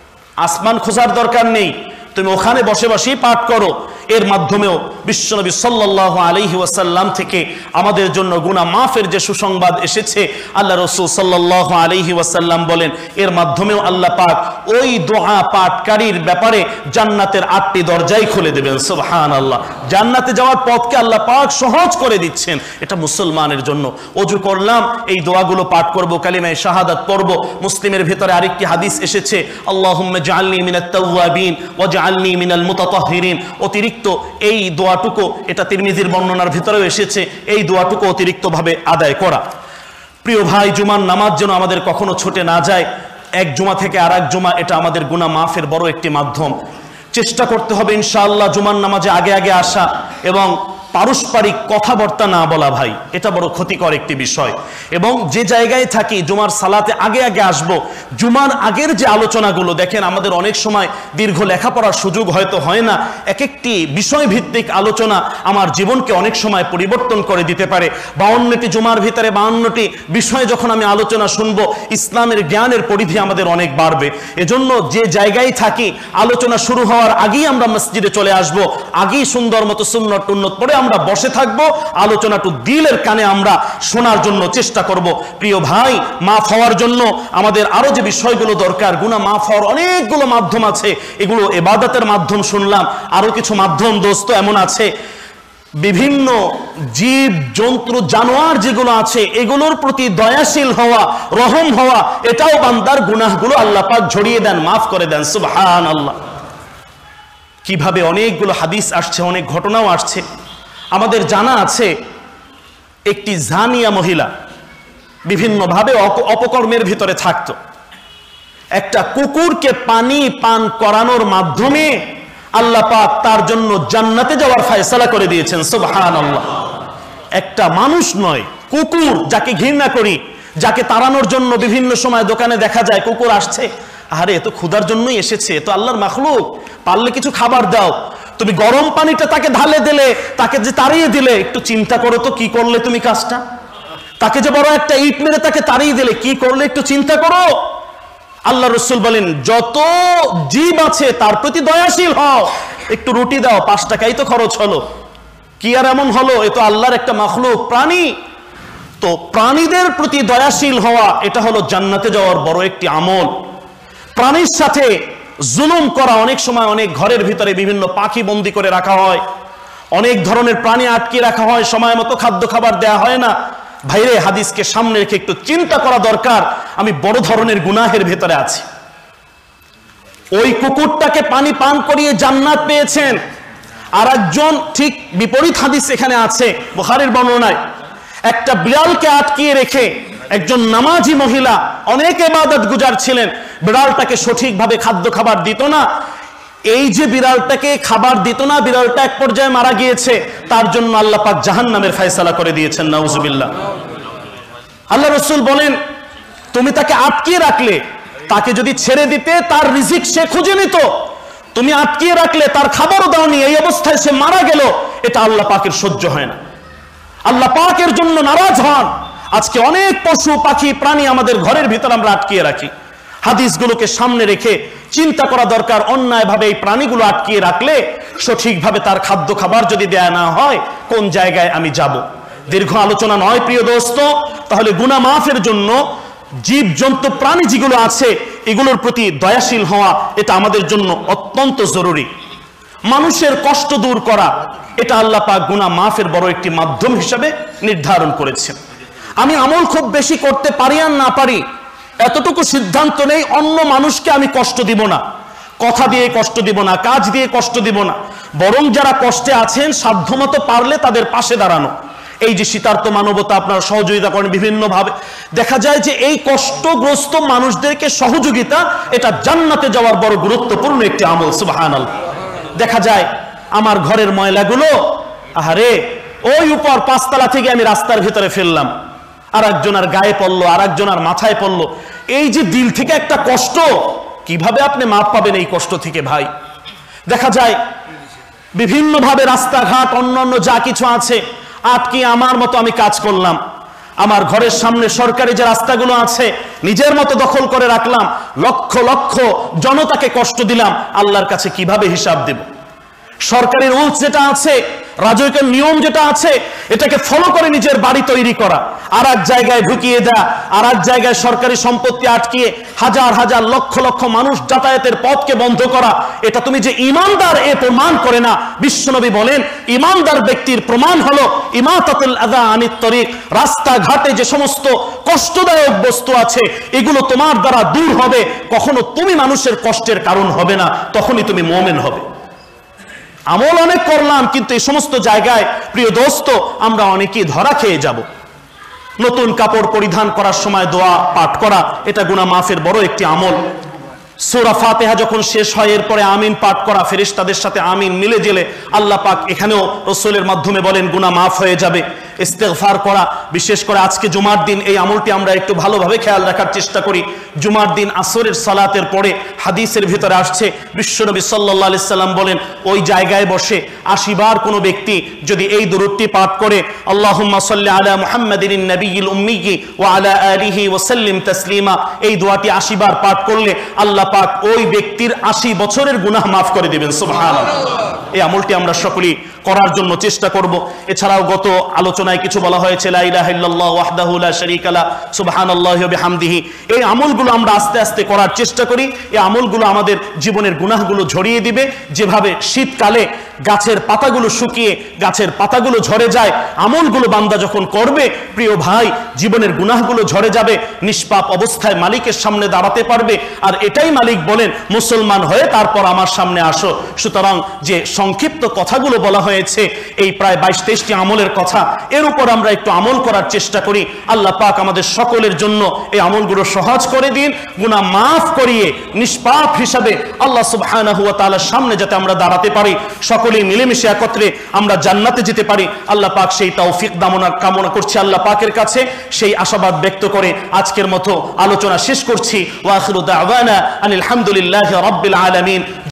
Speaker 1: আসমান খোঁজার দরকার নেই, তুমি ওখানে বসে বসেই পাঠ করো। এর মাধ্যমেও বিশ্বনবী সাল্লাল্লাহু আলাইহি ওয়াসাল্লাম থেকে আমাদের জন্য গুনাহ মাফের যে সুসংবাদ এসেছে, আল্লাহ রাসূল সাল্লাল্লাহু আলাইহি ওয়াসাল্লাম বলেন এর মাধ্যমেও আল্লাহ পাক ওই দোয়া পাঠকারীর ব্যাপারে জান্নাতের আটটি দরজাই খুলে দেবেন। সুবহানাল্লাহ। জান্নাতে যাওয়ার পথকে আল্লাহ পাক সহজ করে দিচ্ছেন, এটা মুসলমানের জন্য। ওযু করলাম, এই দোয়াগুলো পাঠ করব, কালিমায়ে শাহাদাত পড়ব। মুসলিমের ভিতরে আরেকটি হাদিস এসেছে, আল্লাহুম্মা জাআলনি মিনাত তাওয়াবিন ওয়াজআলনি মিনাল মুতাতাহহিরিন। অতিরিক্ত এই দোয়াটুকু, এটা তিরমিজির বর্ণনার ভিতরেও এসেছে, এই দোয়াটুকু অতিরিক্ত ভাবে আদায় করা। প্রিয় ভাই, জুমার নামাজ যেন আমাদের কখনো ছুটে না যায়। এক জুমা থেকে আর এক জুমা, এটা আমাদের গুনাহ মাফের বড় একটি মাধ্যম। চেষ্টা করতে হবে ইনশাআল্লাহ জুমার নামাজে আগে আগে আসা এবং পারস্পরিক কথাবার্তা না বলা। ভাই, এটা বড় ক্ষতিকর একটি বিষয়। এবং যে জায়গায় থাকি জুমার সালাতে আগে আগে আসব। জুমার আগের যে আলোচনাগুলো, দেখেন আমাদের অনেক সময় দীর্ঘ লেখাপড়ার সুযোগ হয়তো হয় না, এক একটি বিষয় ভিত্তিক আলোচনা আমার জীবনকে অনেক সময় পরিবর্তন করে দিতে পারে। বাউন্নটি জুমার ভিতরে বাউন্নটি বিষয়ে যখন আমি আলোচনা শুনবো, ইসলামের জ্ঞানের পরিধি আমাদের অনেক বাড়বে। এজন্য যে জায়গায় থাকি আলোচনা শুরু হওয়ার আগেই আমরা মসজিদে চলে আসব, আগেই সুন্দর মতো সুন্নত টুন্নত পড়ে আমরা বসে থাকবো, আলোচনাটু দিলের কানে আমরা শোনার জন্য চেষ্টা করব। প্রিয় ভাই, মাফ হওয়ার জন্য আমাদের আরো যে বিষয়গুলো দরকার, গুনাহ মাফ হওয়ার অনেকগুলো মাধ্যম আছে। এগুলো ইবাদতের মাধ্যম শুনলাম, আরো কিছু মাধ্যম দোস্ত এমন আছে। বিভিন্ন জীব জন্তু জানোয়ার যেগুলো আছে, এগুলোর প্রতি দয়াশীল হওয়া, রহম হওয়া, এটাও বান্দার গুনাহগুলো আল্লাহ পাক ঝরিয়ে দেন, মাফ করে দেন। সুবহানাল্লাহ। কিভাবে অনেকগুলো হাদিস আসছে, অনেক ঘটনাও আসছে। আমাদের জানা আছে একটি জানিয়া মহিলা বিভিন্নভাবে অপকর্মের ভিতরে থাকতো। একটা কুকুরকে পানি পান করানোর মাধ্যমে আল্লাহ পাক তার জন্য জান্নাতে যাওয়ার ফয়সালা করে দিয়েছেন। সুবহানাল্লাহ। একটা মানুষ নয়, কুকুর যাকে ঘৃণা করি, যাকে তাড়ানোর জন্য বিভিন্ন সময় দোকানে দেখা যায় কুকুর আসছে, আরে এ তো ক্ষুধার জন্যই এসেছে, তো আল্লাহর মাখলুক, পারলে কিছু খাবার দাও। তুমি গরম পানিটা তাকে ঢালে দিলে, তাকে যে তাড়িয়ে দিলে, একটু চিন্তা করো তো কি করলে তুমি কাজটা। তাকে যে বড় একটা ইট মেরে তাকে তাড়িয়ে দিলে, কি করলে একটু চিন্তা করো। আল্লাহ রসুল বলেন যত জীব আছে তার প্রতি দয়াশীল হও। একটু রুটি দাও, পাঁচ টাকাই তো খরচ হলো, কি আর এমন হলো, এ তো আল্লাহর একটা মাখলুক, প্রাণী। তো প্রাণীদের প্রতি দয়াশীল হওয়া এটা হলো জান্নাতে যাওয়ার বড় একটি আমল। প্রাণীর সাথে জুলুম করা, অনেক সময় অনেক ঘরের ভিতরে বিভিন্ন পাখি বন্দি করে রাখা হয়, অনেক ধরনের প্রাণী আটকে রাখা হয়, সময় মতো খাদ্য খাবার দেয়া হয় না। ভাইরে, হাদিসকে সামনে রেখে একটু চিন্তা করা দরকার, আমি বড় ধরনের গুনাহের ভেতরে আছি। ওই কুকুরটাকে পানি পান করিয়ে জান্নাত পেয়েছেন, আর একজন ঠিক বিপরীত হাদিস এখানে আছে বুখারীর বর্ণনায়, একটা বিড়ালকে আটকিয়ে রেখে একজন নামাজি মহিলা অনেক ইবাদত গুজার ছিলেন, বিড়ালটাকে সঠিকভাবে খাদ্য খাবার দিত না। এই যে বিড়ালটাকে খাবার দিত না, বিড়ালটা এক পর্যায়ে মারা গিয়েছে, তার জন্য আল্লাহ পাক জাহান্নামের ফয়সালা করে দিয়েছেন, নাউজুবিল্লাহ। আল্লাহ রাসূল বলেন তুমি তাকে আটকিয়ে রাখলে, তাকে যদি ছেড়ে দিতে তার রিজিক সে খুঁজে নিত, তুমি আটকিয়ে রাখলে তার খাবারও দাওনি, এই অবস্থায় সে মারা গেল, এটা আল্লাহ পাকের সহ্য হয় না, আল্লাহ পাকের জন্য নারাজ হন। আজকে অনেক পশু পাখি প্রাণী আমাদের ঘরের ভিতর আমরা আটকিয়ে রাখি। হাদিসগুলোকে সামনে রেখে চিন্তা করা দরকার, অন্যায়ভাবে এই প্রাণীগুলো আটকিয়ে রাখলে সঠিকভাবে তার খাদ্য খাবার যদি দেয়া না হয়, কোন জায়গায় আমি যাব। দীর্ঘ আলোচনা নয় প্রিয় দোস্ত, তাহলে গুনাহ মাফের জন্য জীব জন্তু প্রাণী যেগুলো আছে এগুলোর প্রতি দয়াশীল হওয়া এটা আমাদের জন্য অত্যন্ত জরুরি। মানুষের কষ্ট দূর করা এটা আল্লাহ পাক গুনাহ মাফের বড় একটি মাধ্যম হিসেবে নির্ধারণ করেছেন। আমি আমল খুব বেশি করতে পারি আর না পারি এতটুকু সিদ্ধান্ত নেই, অন্য মানুষকে আমি কষ্ট দিব না, কথা দিয়ে কষ্ট দিব না, কাজ দিয়ে কষ্ট দিব না, বরং যারা কষ্টে আছেন সাধ্যমতো পারলে তাদের পাশে দাঁড়ানো। এই যে শীতার্ত মানবতা আপনারা সহযোগিতা করেন বিভিন্নভাবে, দেখা যায় যে এই কষ্টগ্রস্ত মানুষদেরকে সহযোগিতা এটা জান্নাতে যাওয়ার বড় গুরুত্বপূর্ণ একটি আমল। সুবহানাল্লাহ। দেখা যায় আমার ঘরের ময়লাগুলো, আহারে ওই উপর পাঁচতলা থেকে আমি রাস্তার ভিতরে ফেললাম, আর একজনের গায়ে পড়লো, আর একজনের মাথায় পড়লো, এই যে দিল থেকে একটা কষ্ট, কিভাবে আপনি মাপ পাবেন এই কষ্ট থেকে ভাই। দেখা যায় বিভিন্নভাবে রাস্তাঘাট অন্যান্য যা কিছু আছে আটকে আমার মতো আমি কাজ করলাম, আমার ঘরের সামনে সরকারি যে রাস্তাগুলো আছে নিজের মতো দখল করে রাখলাম, লক্ষ লক্ষ জনতাকে কষ্ট দিলাম, আল্লাহর কাছে কিভাবে হিসাব দেব। সরকারি রুলস যেটা আছে, রাজনৈতিক নিয়ম যেটা আছে, এটাকে ফলো করে নিজের বাড়ি তৈরি করা, আর এক জায়গায় ঢুকিয়ে দেয়া, আর এক জায়গায় সরকারি সম্পত্তি আটকিয়ে হাজার হাজার লক্ষ লক্ষ মানুষ যাতায়াতের পথকে বন্ধ করা, এটা তুমি যে ইমানদার এ প্রমাণ করে না। বিশ্বনবী বলেন ইমানদার ব্যক্তির প্রমাণ হলো ইমাতাতুল আযা আনিত তরিক, রাস্তাঘাটে যে সমস্ত কষ্টদায়ক বস্তু আছে এগুলো তোমার দ্বারা দূর হবে, কখনো তুমি মানুষের কষ্টের কারণ হবে না, তখনই তুমি মুমিন হবে। আমল অনেক করলাম, কিন্তু এই সমস্ত জায়গায় প্রিয় দোস্ত আমরা অনেকেই ধরা খেয়ে যাব। নতুন কাপড় পরিধান করার সময় দোয়া পাঠ করা এটা গুনাহ মাফের বড় একটি আমল। সূরা ফাতিহা যখন শেষ হয় এরপরে আমিন পাঠ করা, ফেরেশতাদের সাথে আমিন মিলে গেলে আল্লাহ পাক এখানেও রাসূলের মাধ্যমে বলেন গুনাহ মাফ হয়ে যাবে। ইস্তেগফার করা, বিশেষ করে আজকে জুমার দিন এই আমলটি আমরা একটু ভালোভাবে খেয়াল রাখার চেষ্টা করি। জুমার দিন আসরের সালাতের পরে হাদিসের ভিতরে আসছে বিশ্বনবী সাল্লাল্লাহু আলাইহি সাল্লাম বলেন ওই জায়গায় বসে আশি বার কোনো ব্যক্তি যদি এই দুরূদটি পাঠ করে, আল্লাহুম্মা সাল্লি আলা মুহাম্মাদিন নাবিয়্যিল উম্মি ওয়া আলা আলিহি ওয়া সাল্লিম তাসলিমা, এই দোয়াটি আশি বার পাঠ করলে আল্লাহ পাক ওই ব্যক্তির আশি বছরের গুনাহ মাফ করে দিবেন। সুবহানাল্লাহ। এই আমলটি আমরা সকলেই করার জন্য চেষ্টা করব। এছাড়াও গত আলোচনায় কিছু বলা হয়েছে লা ইলাহা ইল্লাল্লাহ ওয়াহদাহু লা শারীকা লা সুবহানাল্লাহি ওয়া বিহামদিহি, এই আমলগুলো আমরা আস্তে আস্তে করার চেষ্টা করি। এই আমলগুলো আমাদের জীবনের গুনাহগুলো ঝরিয়ে দিবে। যেভাবে শীতকালে গাছের পাতাগুলো শুকিয়ে গাছের পাতাগুলো ঝরে যায়, আমলগুলো বান্দা যখন করবে প্রিয় ভাই জীবনের গুনাহগুলো ঝরে যাবে, নিষ্পাপ অবস্থায় মালিকের সামনে দাঁড়াতে পারবে। আর এটাই মালিক বলেন মুসলমান হয়ে তারপর আমার সামনে আসো। সুতরাং যে সংক্ষিপ্ত কথাগুলো বলা হয়েছে এই প্রায় বাইশ তেইশটি আমলের কথা, এর উপর আমরা একটু আমল করার চেষ্টা করি। আল্লাহ পাক আমাদের সকলের জন্য এই আমলগুলো সহজ করে দিন, গুনাহ মাফ করিয়ে নিষ্পাপ হিসাবে আল্লাহ সুবহানাহু ওয়া তাআলার সামনে যাতে আমরা দাঁড়াতে পারি। সকল
Speaker 2: সকলেই মিলেমিশে একত্রে আমরা জান্নাতে যেতে পারি। আল্লাহ পাক সেই তৌফিক দামনা কামনা করছি আল্লাহ পাকের কাছে। সেই আশাবাদ ব্যক্ত করে আজকের মতো আলোচনা শেষ করছি। ওয়া আখিরু দাওয়ানা আনিল হামদুলিল্লাহি রাব্বিল আলামিন।